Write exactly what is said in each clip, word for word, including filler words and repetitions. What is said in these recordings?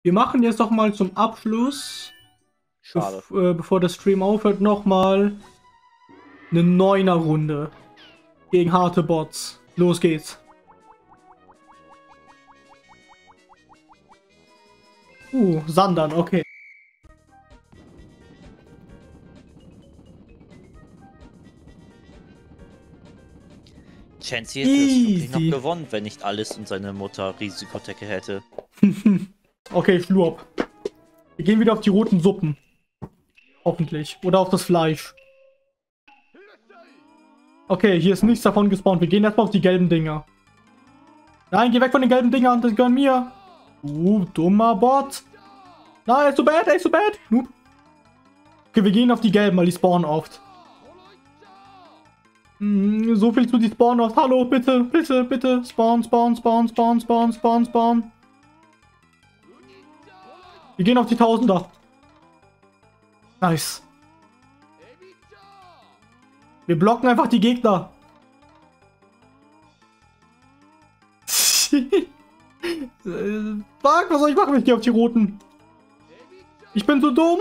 Wir machen jetzt noch mal zum Abschluss, Schade. Bef äh, bevor der Stream aufhört, noch mal eine Neuner-Runde gegen harte Bots. Los geht's. Uh, Sandern, okay. Chansey hätte es wirklich noch gewonnen, wenn nicht alles und seine Mutter Risikotecke hätte. Okay, Schlurp. Wir gehen wieder auf die roten Suppen. Hoffentlich. Oder auf das Fleisch. Okay, hier ist nichts davon gespawnt. Wir gehen erstmal auf die gelben Dinger. Nein, geh weg von den gelben Dingern. Das gehören mir. Uh, dummer Bot. Nein, ist so bad, ey, so bad. Noob. Okay, wir gehen auf die gelben, weil die spawnen oft. Hm, so viel zu die spawnen oft. Hallo, bitte, bitte, bitte. Spawn, spawn, spawn, spawn, spawn, spawn, spawn. Wir gehen auf die Tausender. Nice. Wir blocken einfach die Gegner. Fuck, was soll ich machen, wenn ich gehe auf die Roten? Ich bin so dumm.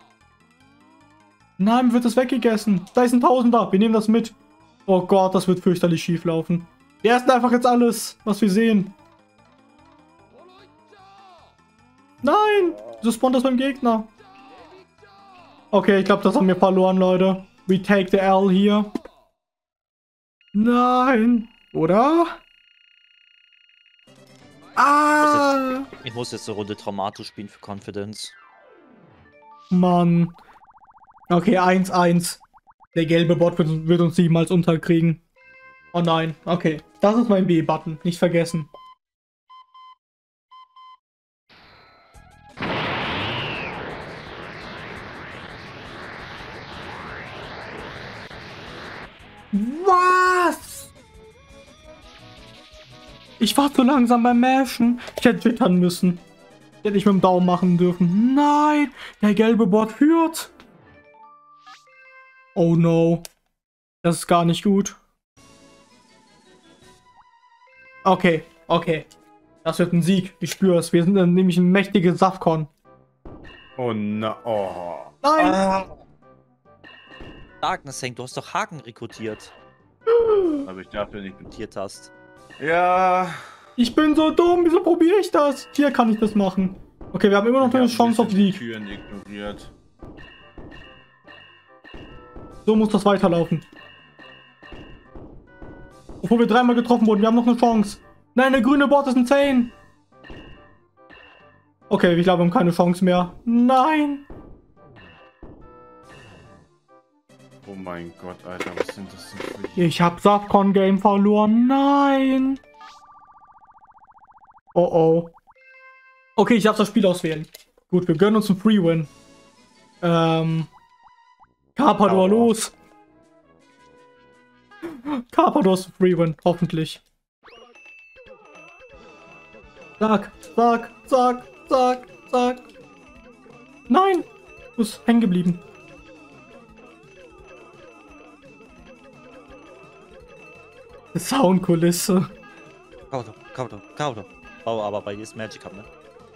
Nein, mir wird das weggegessen. Da ist ein Tausender. Wir nehmen das mit. Oh Gott, das wird fürchterlich schief laufen. Wir essen einfach jetzt alles, was wir sehen. Nein! So spawnt das beim Gegner. Okay, ich glaube, das haben wir verloren, Leute. We take the L hier. Nein. Oder? Ah! Ich muss jetzt, ich muss jetzt eine Runde Traumato spielen für Confidence. Mann. Okay, eins eins. Der gelbe Bot wird, wird uns niemals unterkriegen. Oh nein. Okay. Das ist mein B-Button. Nicht vergessen. Was? Ich war zu langsam beim Mashen. Ich hätte twittern müssen. Ich hätte nicht mit dem Daumen machen dürfen. Nein, der gelbe Bot führt. Oh no. Das ist gar nicht gut. Okay, okay. Das wird ein Sieg. Ich spüre es. Wir sind dann nämlich ein mächtiges Safcon. Oh na, oh. Nein! Ah. Darkness Hank, du hast doch Haken rekrutiert. Aber ich dafür nicht. Rekrutiert hast. Ja. Ich bin so dumm. Wieso probiere ich das? Hier kann ich das machen. Okay, wir haben immer noch Ich eine hab ein Chance auf bisschen die Sieg. Türen ignoriert. So muss das weiterlaufen. Obwohl wir dreimal getroffen wurden. Wir haben noch eine Chance. Nein, der grüne Bot ist ein zehn. Okay, ich glaube, wir haben keine Chance mehr. Nein. Oh mein Gott, Alter, was sind das denn für... Ich habe Safcon Game verloren. Nein. Oh oh. Okay, ich darf das Spiel auswählen. Gut, wir gönnen uns einen Free Win. Ähm. Carpador, los. Carpador ist ein Free Win, hoffentlich. Zack, zack, zack, zack, zack. Nein. Du bist hängen geblieben. Soundkulisse. Kaudo, Kaudo, Kaudo. Oh, aber bei dir ist Magic Cup, ne?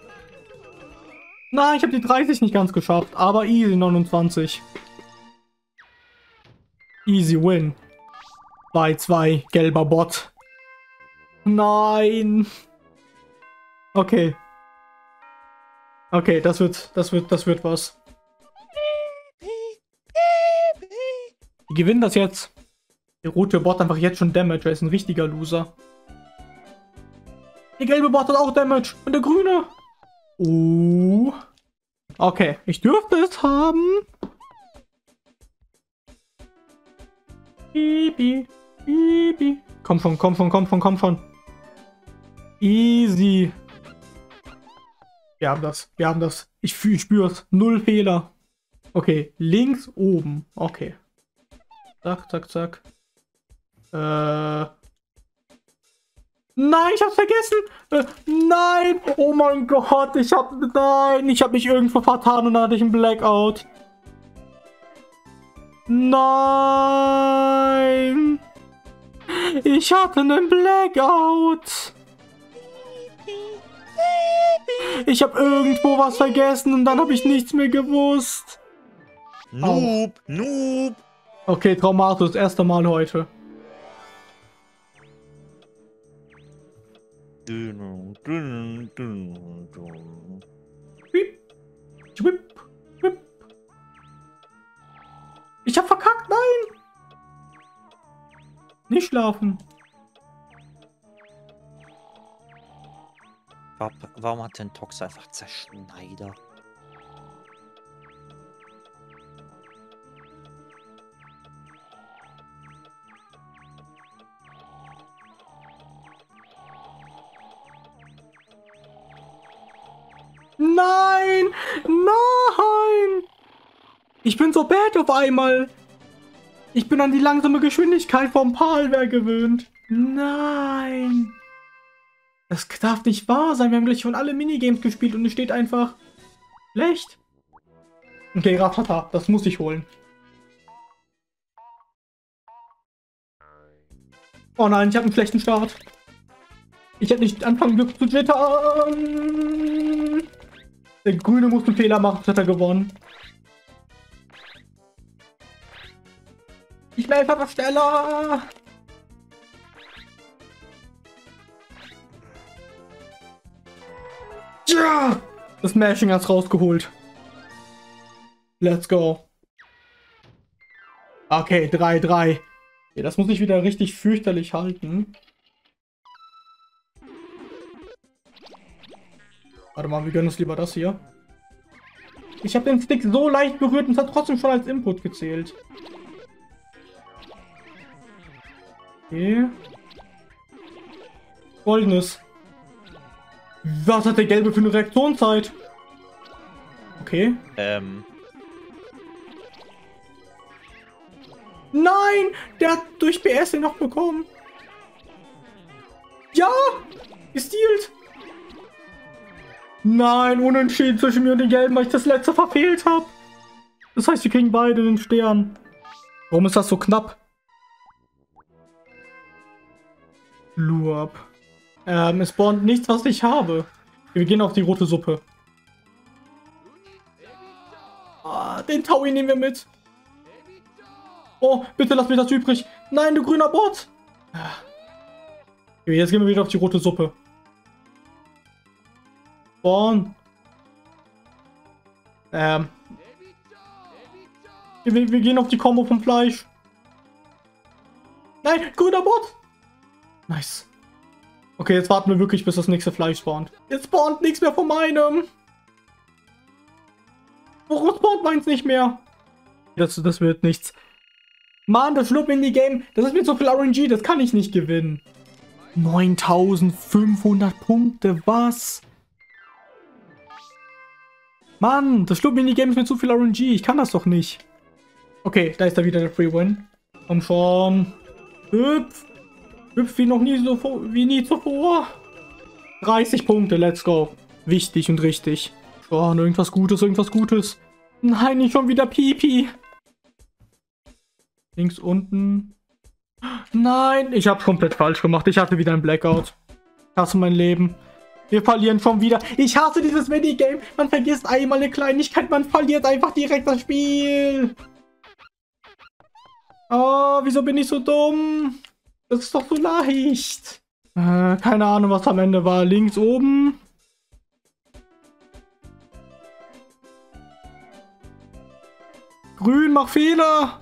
Nein, ich habe die dreißig nicht ganz geschafft, aber easy neunundzwanzig. Easy win. Bei zwei, gelber Bot. Nein. Okay. Okay, das wird, das wird, das wird was. Wir gewinnen das jetzt. Der rote Bot einfach jetzt schon Damage, er ist ein richtiger Loser. Der gelbe Bot hat auch Damage. Und der grüne. Uh. Okay, ich dürfte es haben. Bibi. Bibi. Komm schon, komm schon, komm schon, komm schon. Easy. Wir haben das, wir haben das. Ich, fühl, ich spüre es. Null Fehler. Okay, links oben. Okay. Zack, zack, zack. Äh. Nein, ich hab's vergessen. Äh, nein. Oh mein Gott, ich hab... Nein, ich hab mich irgendwo vertan und dann hatte ich einen Blackout. Nein. Ich hatte einen Blackout. Ich habe irgendwo was vergessen und dann habe ich nichts mehr gewusst. Noob, Noob. Okay, Traumatus, das erste Mal heute. Schwip, schwip. Ich hab verkackt, nein! Nicht schlafen. Warum hat denn Tox einfach Zerschneider? Nein! Nein! Ich bin so bad auf einmal. Ich bin an die langsame Geschwindigkeit vom Palwehr gewöhnt. Nein! Das darf nicht wahr sein. Wir haben gleich schon alle Minigames gespielt und es steht einfach schlecht. Okay, Ratata, das muss ich holen. Oh nein, ich habe einen schlechten Start. Ich hätte nicht anfangen dürfen zu jittern. Der Grüne muss einen Fehler machen, sonst hat er gewonnen. Ich bleibe einfach schneller. Ja! Das Smashing hat's rausgeholt. Let's go. Okay, drei drei. Okay, das muss ich wieder richtig fürchterlich halten. Warte mal, wir gönnen uns lieber das hier. Ich habe den Stick so leicht berührt und es hat trotzdem schon als Input gezählt. Okay. Goldenes. Was hat der Gelbe für eine Reaktionszeit? Okay. Ähm. Nein! Der hat durch B S den noch bekommen. Ja! Gestealt! Nein, unentschieden zwischen mir und den Gelben, weil ich das letzte verfehlt habe. Das heißt, wir kriegen beide den Stern. Warum ist das so knapp? Lure ab. Ähm, es spawnt nichts, was ich habe. Wir gehen auf die rote Suppe. Ah, den Taui nehmen wir mit. Oh, bitte lass mir das übrig. Nein, du grüner Bot. Okay, jetzt gehen wir wieder auf die rote Suppe. Spawn. Ähm. Wir, wir gehen auf die Combo vom Fleisch. Nein, grüner Bot. Nice. Okay, jetzt warten wir wirklich, bis das nächste Fleisch spawnt. Jetzt spawnt nichts mehr von meinem. Warum spawnt meins nicht mehr? Das, das wird nichts. Mann, das Schlupp-Mini-Game, das ist mir so viel R N G, das kann ich nicht gewinnen. neuntausendfünfhundert Punkte, was? Mann, das Schlupp-Mini-Game ist mir zu viel R N G, ich kann das doch nicht. Okay, da ist da wieder der Free-Win. Komm schon. Hüpf. Hüpf wie noch nie so wie nie zuvor. dreißig Punkte, let's go. Wichtig und richtig. Schon, irgendwas Gutes, irgendwas Gutes. Nein, nicht schon wieder Pipi. Links unten. Nein, ich habe komplett falsch gemacht. Ich hatte wieder ein Blackout. Ich hasse mein Leben. Wir verlieren schon wieder. Ich hasse dieses Minigame. Man vergisst einmal eine Kleinigkeit. Man verliert einfach direkt das Spiel. Oh, wieso bin ich so dumm? Das ist doch so leicht. Äh, keine Ahnung, was am Ende war. Links oben. Grün, mach Fehler.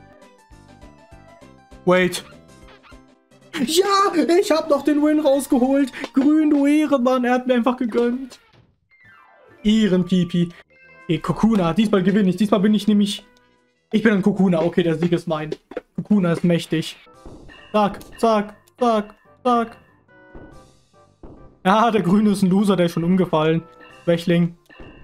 Wait. Ja, ich habe noch den Win rausgeholt. Grün, du Ehrenmann, er hat mir einfach gegönnt. Ehrenpipi. Okay, Kokuna, diesmal gewinne ich. Diesmal bin ich nämlich... Ich bin ein Kokuna. Okay, der Sieg ist mein. Kokuna ist mächtig. Zack, zack, zack, zack. Ja, der Grüne ist ein Loser, der ist schon umgefallen. Schwächling.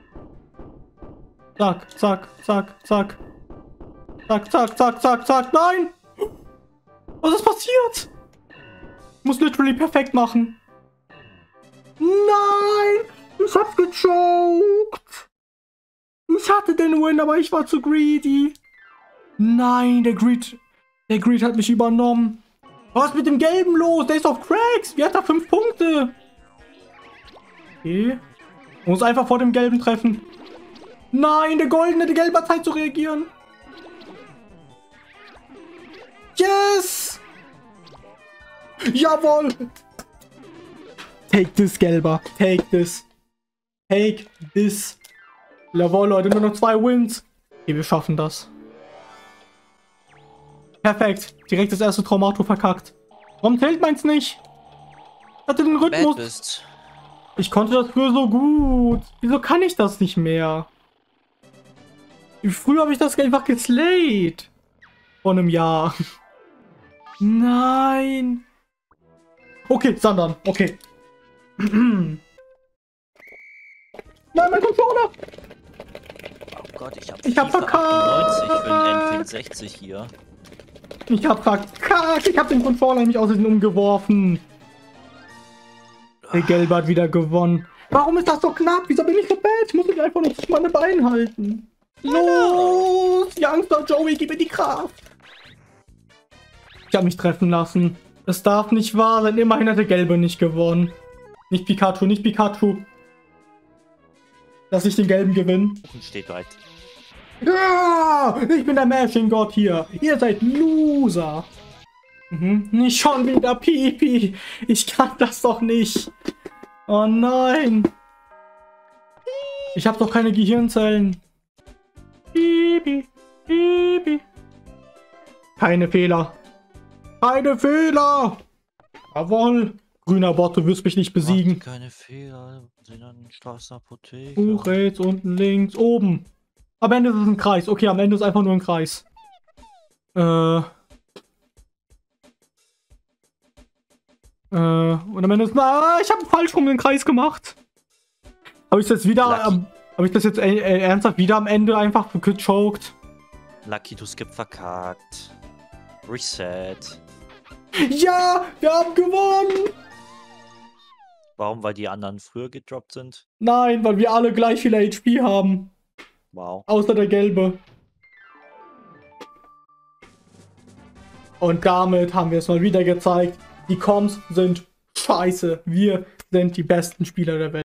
Zack, zack, zack, zack. Zack, zack, zack, zack, zack. Nein! Was ist passiert? Ich muss literally perfekt machen. Nein! Ich hab's gechoked. Ich hatte den Win, aber ich war zu greedy. Nein, der Greed. Der Greed hat mich übernommen. Was ist mit dem Gelben los? Der ist auf Cracks. Wie hat er fünf Punkte? Okay. Muss einfach vor dem Gelben treffen. Nein, der Goldene, die Gelbe hat Zeit zu reagieren. Yes! Jawohl! Take this, Gelber. Take this. Take this. Jawohl, Leute, nur noch zwei Wins. Okay, wir schaffen das. Perfekt. Direkt das erste Traumato verkackt. Warum zählt meins nicht? Hatte den Rhythmus. Bist. Ich konnte das früher so gut. Wieso kann ich das nicht mehr? Früher habe ich das einfach geslayed. Vor einem Jahr. Nein. Okay, Sandern. Okay. Nein, mein Controller. Oh Gott, ich hab, Ich hab FIFA verkackt. achtundneunzig für den N vierundsechzig hier. Ich hab verkackt. Ich hab den Controller nämlich aus Versehen umgeworfen. Der Gelbe hat wieder gewonnen. Warum ist das so knapp? Wieso bin ich so bad? Ich muss mich einfach nur zwischen meine Beine halten. Los! Youngster Joey, gib mir die Kraft. Ich hab mich treffen lassen. Das darf nicht wahr sein. Immerhin hat der Gelbe nicht gewonnen. Nicht Pikachu, nicht Pikachu. Lass ich den Gelben gewinnen. Steht weit. Ja! Ich bin der Märchengott hier. Ihr seid Loser. Mhm. Nicht schon wieder Pipi. Ich kann das doch nicht. Oh nein. Ich habe doch keine Gehirnzellen. Pipi. Pipi. Keine Fehler. Keine Fehler. Jawohl. Grüner Bot, du wirst mich nicht besiegen. Macht keine Fehler. Sind an den Straßenapotheke. Hoch, rechts, unten, links, oben. Am Ende ist es ein Kreis. Okay, am Ende ist einfach nur ein Kreis. Äh. Äh, und am Ende ist... Ah, ich habe falsch rum den Kreis gemacht. Habe ich das jetzt wieder... Ähm, habe ich das jetzt äh, äh, ernsthaft wieder am Ende einfach gechoked? Lucky, du skip verkackt. Reset. Ja, wir haben gewonnen! Warum? Weil die anderen früher gedroppt sind? Nein, weil wir alle gleich viel H P haben. Wow. Außer der Gelbe. Und damit haben wir es mal wieder gezeigt. Die Comms sind scheiße. Wir sind die besten Spieler der Welt.